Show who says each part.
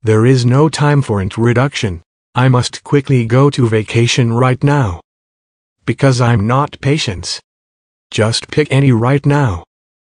Speaker 1: There is no time for introduction. I must quickly go to vacation right now. Because I'm not Patience. Just pick any right now.